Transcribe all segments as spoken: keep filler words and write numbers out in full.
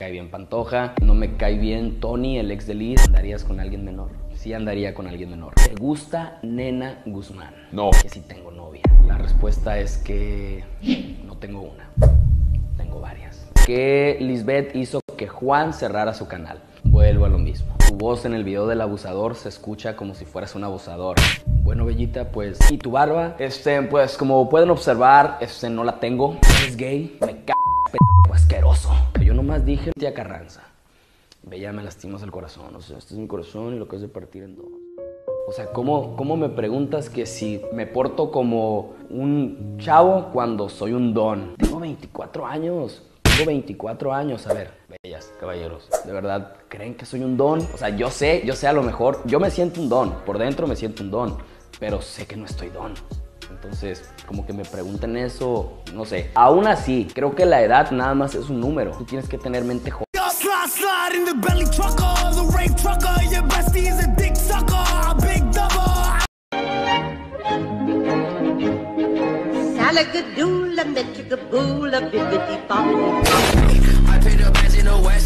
cae bien Pantoja, no me cae bien Tony, el ex de Liz. ¿Andarías con alguien menor? Sí andaría con alguien menor. ¿Te gusta Nena Guzmán? No. Que sí tengo novia. La respuesta es que no tengo una, tengo varias. Que Lisbeth hizo que Juan cerrara su canal. Vuelvo a lo mismo. Tu voz en el video del abusador se escucha como si fueras un abusador. Bueno, Bellita, pues... ¿Y tu barba? Este, pues como pueden observar, este, no la tengo. ¿Es gay? Me c***, p*** asqueroso. Yo nomás dije, tía Carranza. Bella, me lastimas el corazón. O sea, este es mi corazón y lo que es de partir en dos. O sea, ¿cómo, ¿cómo me preguntas que si me porto como un chavo cuando soy un don? Tengo veinticuatro años. Tengo veinticuatro años. A ver, bellas, caballeros, ¿de verdad creen que soy un don? O sea, yo sé, yo sé a lo mejor, yo me siento un don. Por dentro me siento un don, pero sé que no estoy don. Entonces, como que me pregunten eso, no sé. Aún así, creo que la edad nada más es un número. Tú tienes que tener mente joven. Salagadoola, metricaboola, bibbidi-bobbidi. I paid the bands in the west.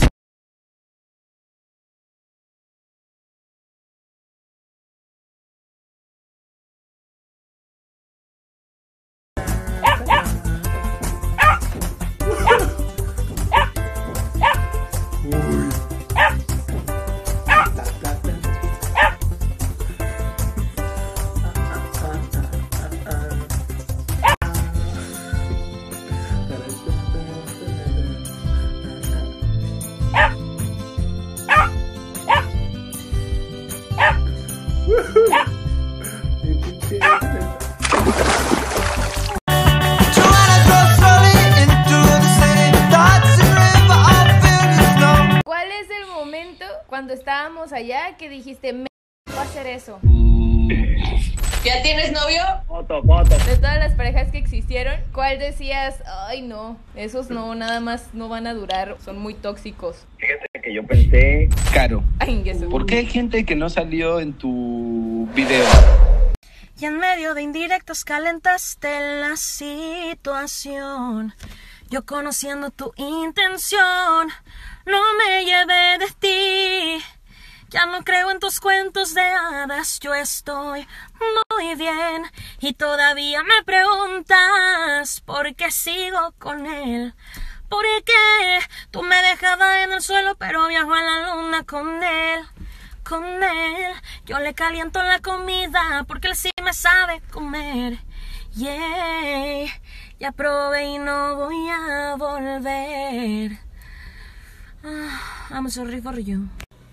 ¿Cuál es el momento cuando estábamos allá que dijiste, me voy a hacer eso? ¿Ya tienes novio? Foto, foto. De todas las parejas que existieron, ¿cuál decías, ay no, esos no, nada más no van a durar, son muy tóxicos? Fíjate que yo pensé... Caro, Ay, eso. ¿por qué hay gente que no salió en tu video? Y en medio de indirectos calentaste la situación. Yo conociendo tu intención, no me llevé de ti. Ya no creo en tus cuentos de hadas, yo estoy muy bien. Y todavía me preguntas por qué sigo con él. ¿Por qué tú me dejabas en el suelo pero viajo a la luna con él? Con él, yo le caliento la comida porque él sí me sabe comer. Yeah, ya probé y no voy a volver. Ah, I'm sorry for you.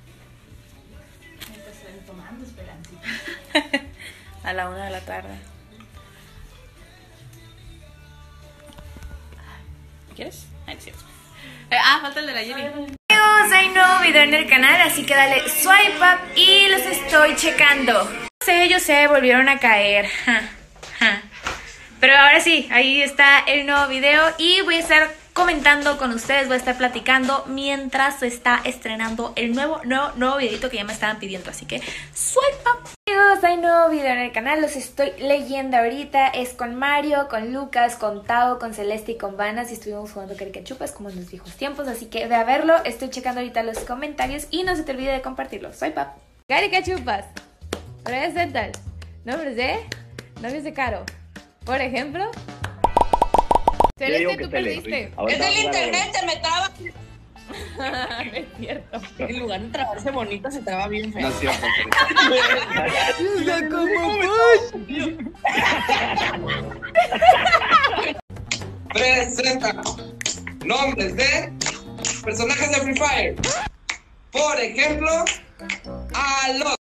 Tomando Esperancita. A la una de la tarde. ¿Quieres? Ay, sí. Eh, ah, falta el de la Jenny. Amigos, hay nuevo video en el canal, así que dale swipe up y los estoy checando. Yo sé, yo sé, volvieron a caer. Ja, ja. Pero ahora sí, ahí está el nuevo video y voy a estar comentando con ustedes, voy a estar platicando mientras se está estrenando el nuevo, nuevo, nuevo videito que ya me estaban pidiendo, así que swipe up. Amigos, hay nuevo video en el canal, los estoy leyendo ahorita, es con Mario, con Lucas, con Tao, con Celeste y con Vanas y estuvimos jugando caricachupas como en los viejos tiempos, así que ve a verlo, estoy checando ahorita los comentarios y no se te olvide de compartirlo, swipe up. Caricachupas, presentan nombres de novios de Caro, por ejemplo... Celeste, tú perdiste. Es del internet, se me traba. No es cierto. En lugar de trabarse bonito, se traba bien feo. No es cierto. Presenta nombres de personajes de Free Fire. Por ejemplo, Alok.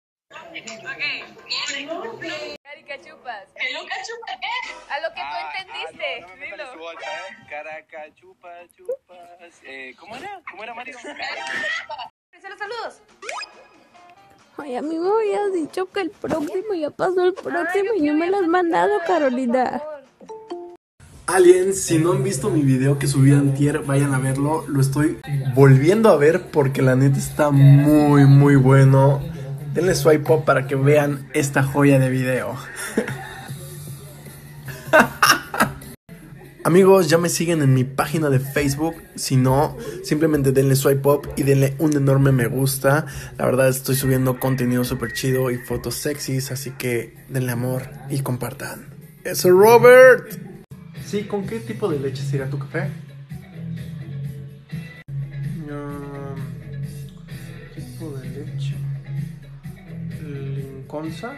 Caricachupas. ¿El Lucas chupa qué? A lo que tú Ah, entendiste. ah, no, no me Dilo. sale su bolsa, ¿eh? Caraca, chupa, chupas. Eh, ¿Cómo era? ¿Cómo era, Mario? Los saludos. Ay, a mí me habías dicho que el próximo ya pasó el próximo y no me lo has mandado, Carolina. Aliens, si no han visto mi video que subí antier, vayan a verlo. Lo estoy volviendo a ver porque la neta está muy, muy bueno. Denle swipe up para que vean esta joya de video. Amigos, ya me siguen en mi página de Facebook. Si no, simplemente denle swipe up y denle un enorme me gusta. La verdad estoy subiendo contenido súper chido y fotos sexys, así que denle amor y compartan. ¡Eso, Robert! Sí, ¿con qué tipo de leche sería tu café? Um, tipo de leche... ¿Linconza?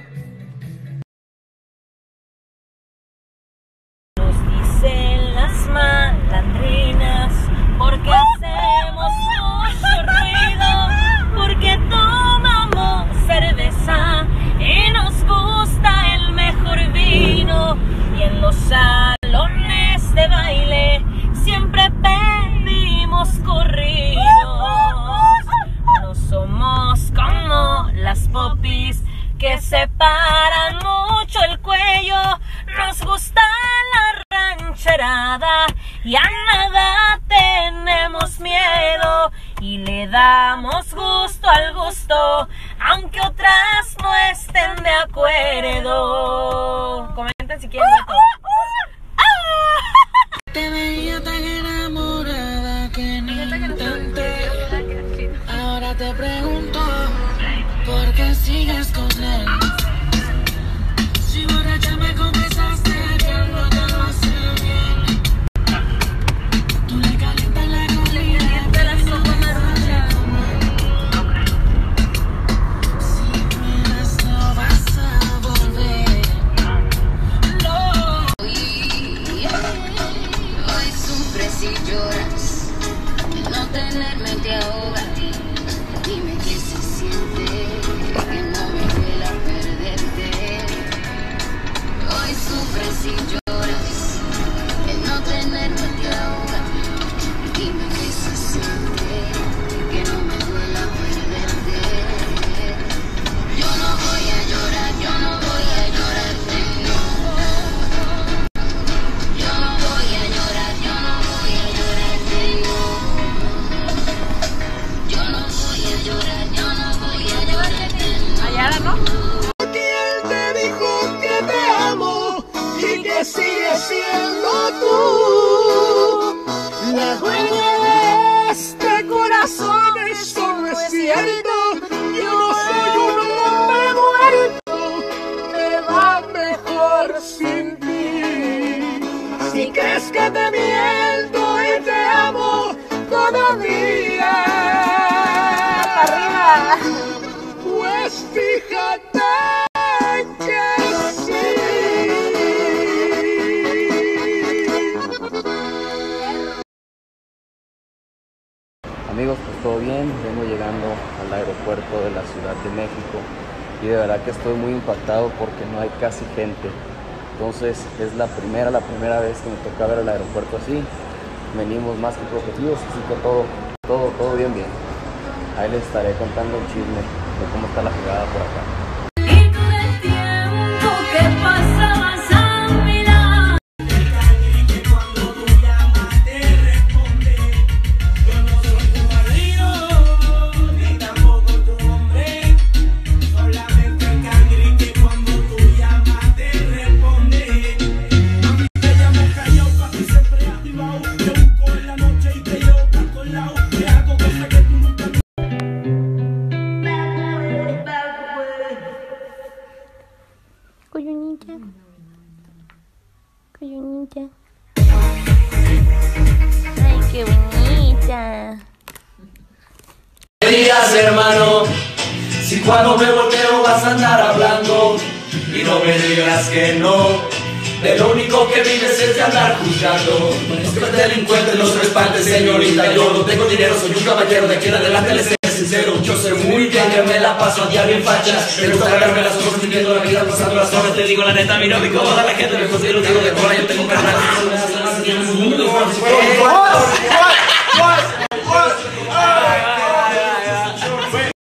Dicen las malandrinas porque hacemos mucho ruido, porque tomamos cerveza y nos gusta el mejor vino, y en los salones de baile siempre pedimos corridos. No somos como las popis que se paran mucho el cuello, nos gusta la rancherada y a nada tenemos miedo y le damos gusto al gusto, aunque otras no estén de acuerdo. Comenten si quieren voto. Te veía tan enamorada que ni intenté. Ahora te pregunto, ¿por qué sigues con él? Si borracha me confesaste que no te lo hace bien. Tú le calientas la comida, te la sopa marucha. Si quieres no vas a volver. No. Hoy sufres y lloras, no tenerme te ahoga. Dime qué se siente, que no me duela perderte. Hoy sufres y lloras, el no tenerme te ahoga. Dime qué se siente, que no me duela perderte. Yo no voy a llorar, yo no voy a llorarte, no. Yo no voy a llorar, yo no voy a llorarte, no. Yo no voy a llorar, yo no voy a llorarte, no. Ayala, ¿no? ¿Quién te dijo que te amo y que sigues siendo tú la dueña de este corazón? Eso no es cierto. Yo no soy un hombre muerto, me va mejor sin ti. Si crees que te miento y te amo todavía, arriba. Pues fíjate que sí. Amigos, pues todo bien, vengo llegando al aeropuerto de la Ciudad de México y de verdad que estoy muy impactado porque no hay casi gente. Entonces es la primera, la primera vez que me toca ver el aeropuerto así. Venimos más que protegidos, así que todo, todo, todo bien, bien. Ahí les estaré contando el chisme de cómo está la jugada por acá. Y tú del tiempo que pasabas a mi lado. Que cuando tú llamas te responde. Yo no soy tu marido, ni tampoco tu hombre. Solamente el cangri que cuando tú llamas te responde. Mami, te llamo callao, papi siempre activado. Te busco en la noche y te llevo pa' con lado. Te hago cosas que tú nunca. Coyunita. Coyunita. Ay, qué bonita. ¿Qué digas, hermano? Si cuando me volteo vas a andar hablando y no me digas que no. De lo único que vives es de andar juzgando. Los que delincuentes, los respantes, señorita. Yo no tengo dinero, soy un caballero. De aquí en adelante les seré sincero. Yo sé muy bien que me la paso a diario en fachas. Me gusta sacarme las cosas, viviendo la vida, pasando las horas. Te digo la neta, mi no me incomoda la gente. Me considero un digo de cola, yo tengo un canal.